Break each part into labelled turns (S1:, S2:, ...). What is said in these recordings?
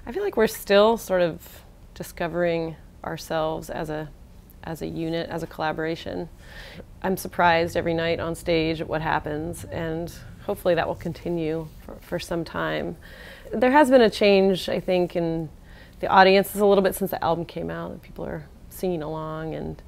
S1: I feel like we're still sort of discovering ourselves as a unit, as a collaboration. I'm surprised every night on stage at what happens, and hopefully that will continue for some time. There has been a change, I think, in the audience a little bit since the album came out. People are singing along, and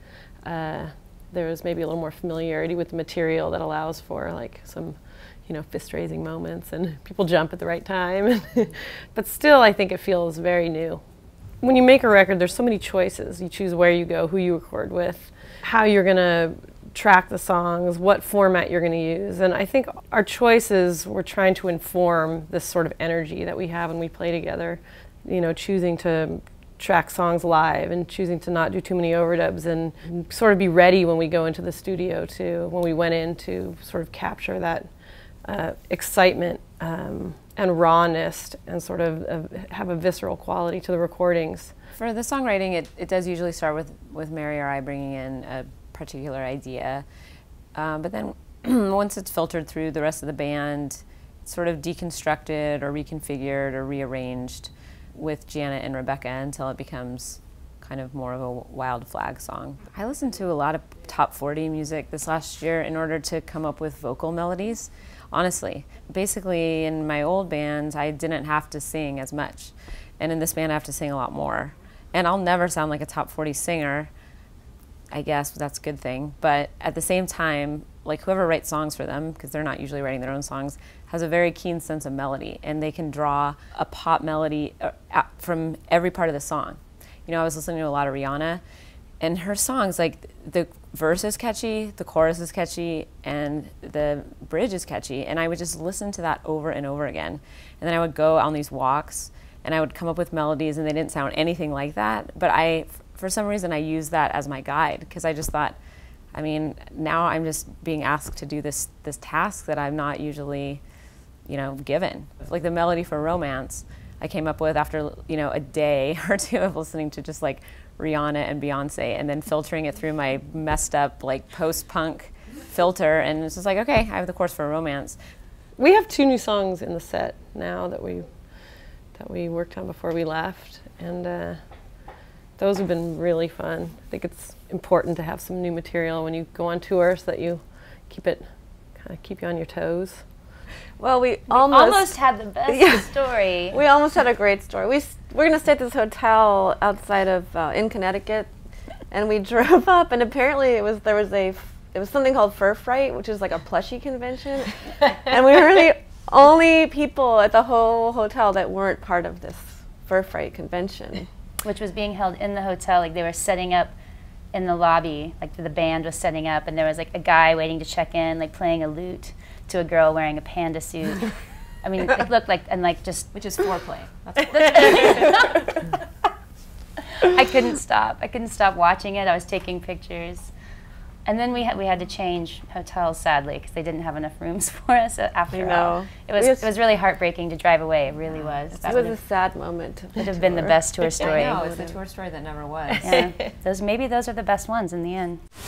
S1: there's maybe a little more familiarity with the material that allows for like some, you know, fist-raising moments, and people jump at the right time. But still, I think it feels very new. When you make a record, there's so many choices. You choose where you go, who you record with, how you're going to track the songs, what format you're going to use. And I think our choices were trying to inform this sort of energy that we have when we play together. You know, choosing to track songs live and choosing to not do too many overdubs and sort of be ready when we go into the studio to, when we went in to sort of capture that excitement and rawness and sort of have a visceral quality to the recordings.
S2: For the songwriting, it does usually start with Mary or I bringing in a particular idea, but then once it's filtered through the rest of the band, it's sort of deconstructed or reconfigured or rearranged with Janet and Rebecca until it becomes kind of more of a wild flag song. I listened to a lot of top 40 music this last year in order to come up with vocal melodies, honestly. Basically, in my old band, I didn't have to sing as much, and in this band I have to sing a lot more. And I'll never sound like a top 40 singer, I guess that's a good thing, but at the same time, like whoever writes songs for them, because they're not usually writing their own songs, has a very keen sense of melody, and they can draw a pop melody from every part of the song. You know, I was listening to a lot of Rihanna, and her songs, like the verse is catchy, the chorus is catchy, and the bridge is catchy, and I would just listen to that over and over again. And then I would go on these walks, and I would come up with melodies, and they didn't sound anything like that, but for some reason I used that as my guide, because I just thought, I mean, now I'm just being asked to do this task that I'm not usually, you know, given. Like the melody for Romance, I came up with after, you know, a day or two of listening to just like Rihanna and Beyonc, and then filtering it through my messed up like post-punk filter, and it's just like, okay, I have the chorus for Romance.
S1: We have 2 new songs in the set now that we worked on before we left, and those have been really fun. I think it's important to have some new material when you go on tour so that you keep you on your toes.
S3: Well, we
S4: almost had the best story.
S3: We almost had a great story. We're going to stay at this hotel outside of in Connecticut, and we drove up, and apparently it was something called Fur Fright, which is like a plushie convention, and we were the only people at the whole hotel that weren't part of this Fur Fright convention,
S4: which was being held in the hotel. Like they were setting up in the lobby, like the band was setting up, and there was like a guy waiting to check in, like playing a lute to a girl wearing a panda suit. I mean, it looked like, and like just...
S2: Which is foreplay.
S4: I couldn't stop. I couldn't stop watching it. I was taking pictures. And then we had to change hotels, sadly, because they didn't have enough rooms for us after all. It was really heartbreaking to drive away. It really was.
S3: It was a sad moment.
S4: It would have been the best tour story.
S2: I know, it's the tour story that never was.
S4: Yeah. Maybe those are the best ones in the end.